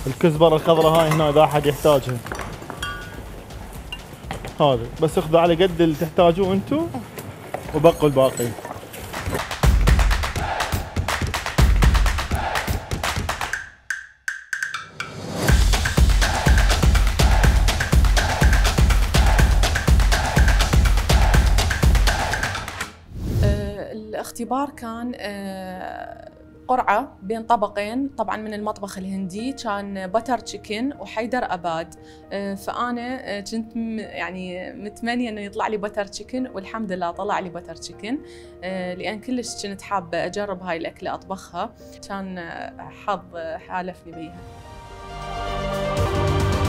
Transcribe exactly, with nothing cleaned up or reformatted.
الكزبرة الخضراء هاي هنا اذا احد يحتاجها. هذا بس اخذوا على قد اللي تحتاجوه انتم وبقوا الباقي. الاختبار كان قرعة بين طبقين طبعا من المطبخ الهندي، كان بتر تشيكن وحيدر أباد. فأنا كنت يعني متمنية إنه يطلع لي بتر تشيكن، والحمد لله طلع لي بتر تشيكن، لأن كلش كنت حابة أجرب هاي الأكلة أطبخها، كان حظ حالفني بيها.